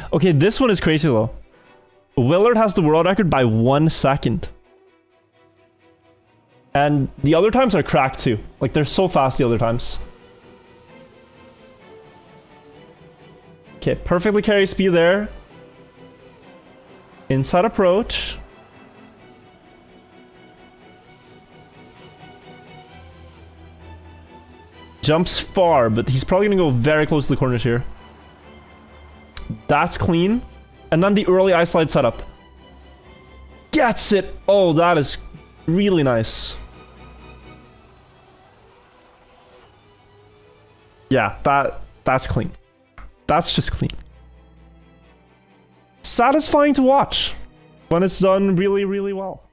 Okay, this one is crazy though. Willard has the world record by 1 second. And the other times are cracked too. Like, they're so fast the other times. Okay, perfectly carry speed there. Inside approach. Jumps far, but he's probably gonna go very close to the corners here. That's clean. And then the early ice slide setup. Gets it! Oh, that is really nice. Yeah, that's clean. That's just clean. Satisfying to watch when it's done really, really well.